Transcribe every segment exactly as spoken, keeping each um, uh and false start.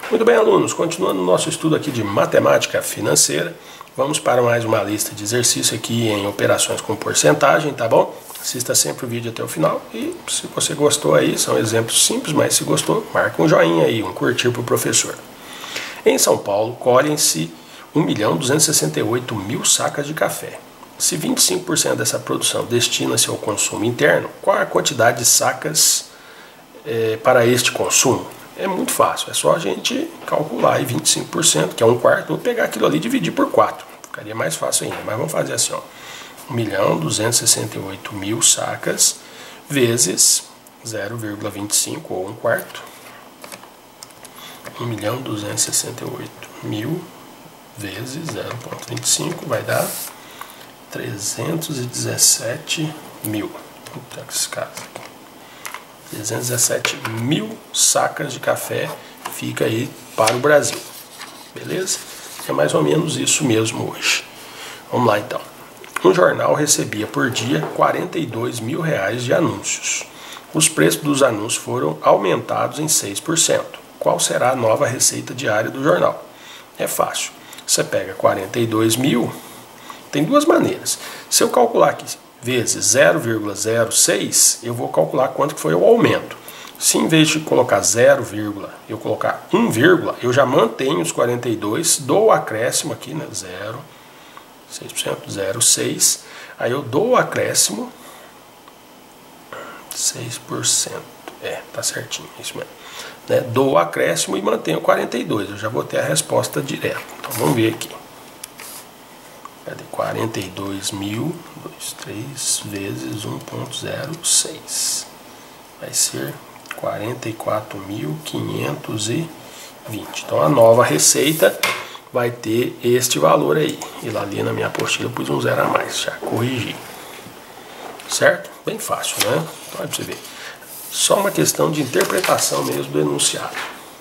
Muito bem, alunos, continuando o nosso estudo aqui de matemática financeira, vamos para mais uma lista de exercício aqui em operações com porcentagem, tá bom? Assista sempre o vídeo até o final e se você gostou aí, são exemplos simples, mas se gostou, marca um joinha aí, um curtir para o professor. Em São Paulo, colhem-se um milhão duzentos e sessenta e oito mil sacas de café. Se vinte e cinco por cento dessa produção destina-se ao consumo interno, qual é a quantidade de sacas é, para este consumo? É muito fácil, é só a gente calcular aí vinte e cinco por cento, que é um quarto, vou pegar aquilo ali e dividir por quatro. Ficaria mais fácil ainda, mas vamos fazer assim, ó. um milhão duzentos e sessenta e oito mil sacas vezes zero vírgula vinte e cinco, ou um quarto. um milhão duzentos e sessenta e oito mil vezes zero vírgula vinte e cinco vai dar trezentos e dezessete mil. Puta que escada. trezentos e dezessete mil sacas de café fica aí para o Brasil. Beleza? É mais ou menos isso mesmo hoje. Vamos lá então. Um jornal recebia por dia quarenta e dois mil reais de anúncios. Os preços dos anúncios foram aumentados em seis por cento. Qual será a nova receita diária do jornal? É fácil. Você pega quarenta e dois mil, tem duas maneiras. Se eu calcular aqui vezes zero vírgula zero seis, eu vou calcular quanto que foi o aumento. Se em vez de colocar zero, eu colocar um, eu já mantenho os quarenta e dois, dou o acréscimo aqui, né? zero, seis por cento, zero vírgula seis. Aí eu dou o acréscimo, seis por cento. É, tá certinho, é isso mesmo. Né? Dou o acréscimo e mantenho quarenta e dois. Eu já vou ter a resposta direto. Então vamos ver aqui. Cadê? quarenta e dois mil, dois, três vezes um vírgula zero seis. Vai ser quarenta e quatro mil quinhentos e vinte. Então a nova receita vai ter este valor aí. E lá ali na minha apostila eu pus um zero a mais, já corrigi. Certo? Bem fácil, né? Então, pra você ver. Só uma questão de interpretação mesmo do enunciado.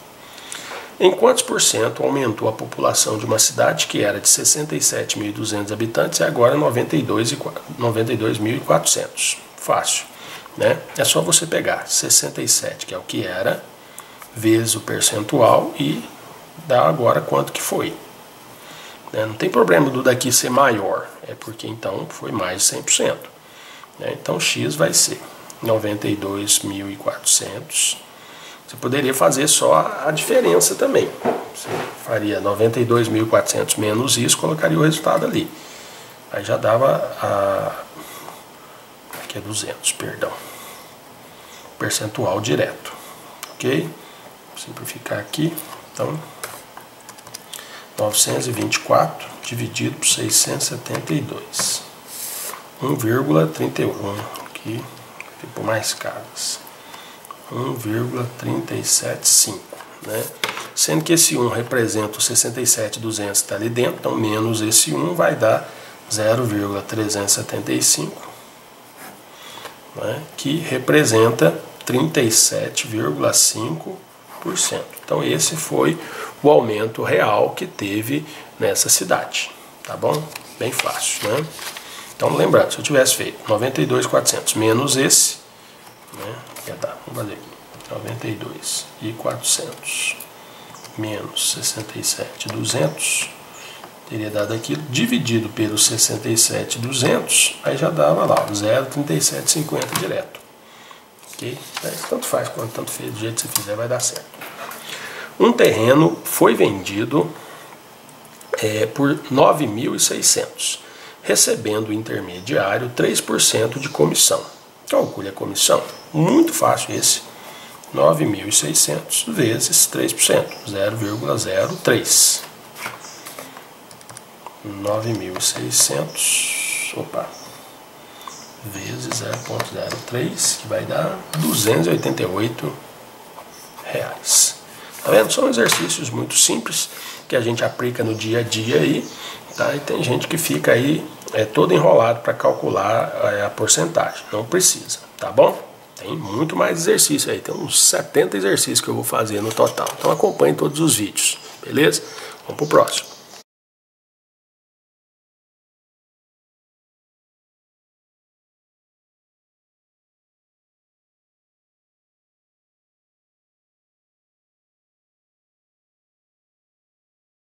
Em quantos por cento aumentou a população de uma cidade que era de sessenta e sete mil e duzentos habitantes e agora noventa e dois mil e quatrocentos? Fácil, né? É só você pegar sessenta e sete, que é o que era, vezes o percentual e dar agora quanto que foi. Né? Não tem problema do daqui ser maior, é porque então foi mais de cem por cento. Né? Então x vai ser noventa e dois mil e quatrocentos. Você poderia fazer só a diferença também. Você faria noventa e dois mil e quatrocentos menos isso, colocaria o resultado ali. Aí já dava a... aqui é duzentos, perdão. Percentual direto. Ok? Vou simplificar aqui. Então, novecentos e vinte e quatro dividido por seiscentos e setenta e dois. um vírgula trinta e um. Aqui, por mais casas. um vírgula trezentos e setenta e cinco, né? Sendo que esse um representa o sessenta e sete mil e duzentos que está ali dentro, então menos esse um vai dar zero vírgula trezentos e setenta e cinco, né? Que representa trinta e sete vírgula cinco por cento. Então esse foi o aumento real que teve nessa cidade, tá bom? Bem fácil, né? Então lembrando, se eu tivesse feito noventa e dois mil e quatrocentos menos esse, né? Ia dar, vamos fazer aqui, noventa e dois mil e quatrocentos menos sessenta e sete mil e duzentos, teria dado aquilo, dividido pelos sessenta e sete mil e duzentos, aí já dava lá, zero vírgula trinta e sete cinquenta direto. Ok? Tanto faz quanto tanto fez, do jeito que você fizer vai dar certo. Um terreno foi vendido é, por nove mil e seiscentos, recebendo o intermediário três por cento de comissão. Calcule a comissão. Muito fácil esse. nove mil e seiscentos vezes três por cento. zero vírgula zero três. nove mil e seiscentos. Opa. Vezes zero vírgula zero três, que vai dar duzentos e oitenta e oito reais. Tá vendo? São exercícios muito simples que a gente aplica no dia a dia aí. Tá? E tem gente que fica aí é todo enrolado para calcular é, a porcentagem. Não precisa, tá bom? Tem muito mais exercício aí. Tem uns setenta exercícios que eu vou fazer no total. Então acompanhe todos os vídeos, beleza? Vamos pro próximo.